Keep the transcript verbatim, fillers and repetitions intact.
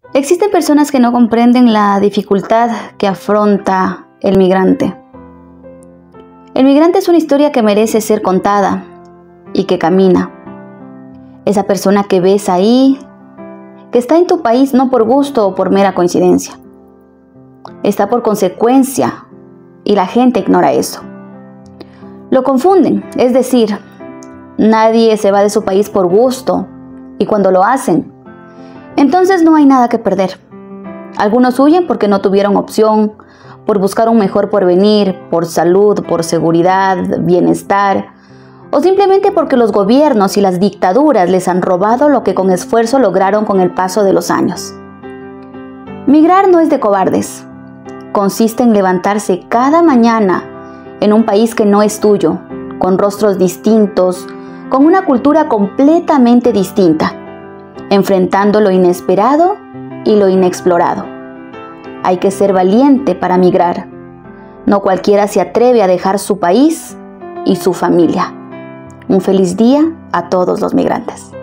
Existen personas que no comprenden la dificultad que afronta el migrante. El migrante es una historia que merece ser contada y que camina. Esa persona que ves ahí, que está en tu país no por gusto o por mera coincidencia. Está por consecuencia y la gente ignora eso. Lo confunden, es decir, nadie se va de su país por gusto y cuando lo hacen, entonces no hay nada que perder. Algunos huyen porque no tuvieron opción, por buscar un mejor porvenir, por salud, por seguridad, bienestar, o simplemente porque los gobiernos y las dictaduras les han robado lo que con esfuerzo lograron con el paso de los años. Migrar no es de cobardes. Consiste en levantarse cada mañana en un país que no es tuyo, con rostros distintos, con una cultura completamente distinta, enfrentando lo inesperado y lo inexplorado. Hay que ser valiente para migrar. No cualquiera se atreve a dejar su país y su familia. Un feliz día a todos los migrantes.